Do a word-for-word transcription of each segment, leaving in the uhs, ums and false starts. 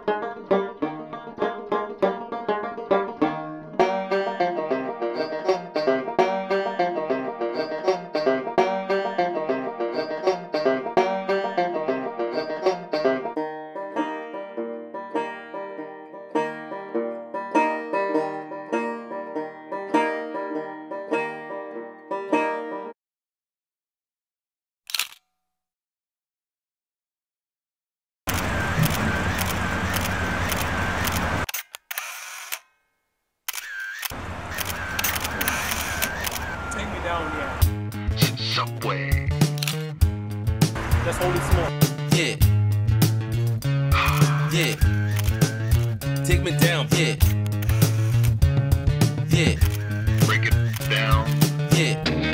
Take me down, yeah. Subway. Just hold it small. Yeah. Yeah. Take me down, yeah. Yeah. Break it down. Yeah.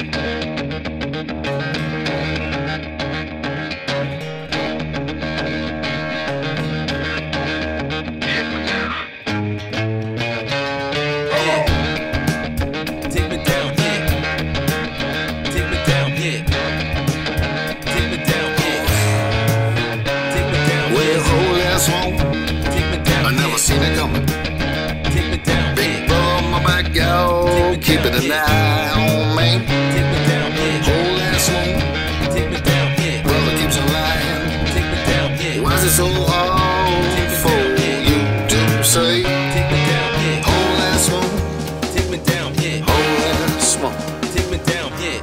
Hit me now. Take me down, yeah. Take me down, yeah. Take me down, yeah. Take me down, Well, hold that smoke. take me down. I never seen it coming. Take me down, Big yeah. bro in my backyard, keeping an eye on me. Take me down, yeah. Hold that smoke. Take me down, yeah. Brother keeps on lying. Take me down, yeah. Why is it so hard for you to say? Take me down, yeah. Hold that smoke. Take me down, yeah. Hold that smoke. Take me down, yeah.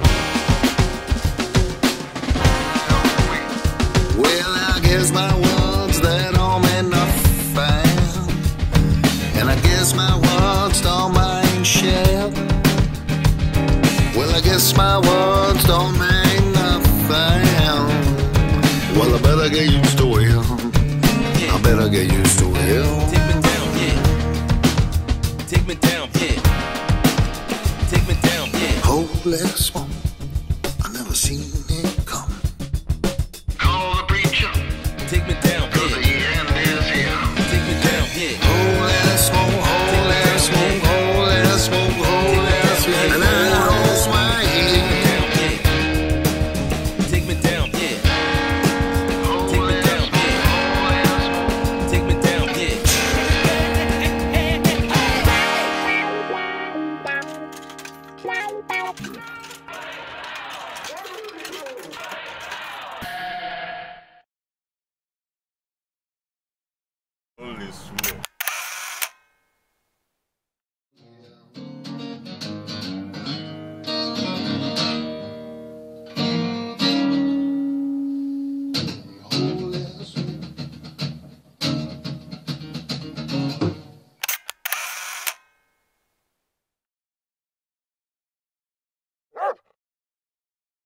Well, I guess my words that all meant nothing, and I guess my words don't mean shit. Well, I guess my words don't mean nothing. Well, I better get used to it. I better get used to it. Take me down, yeah. Take me down, yeah. Take me down, yeah. Hold that smoke. I never seen it come.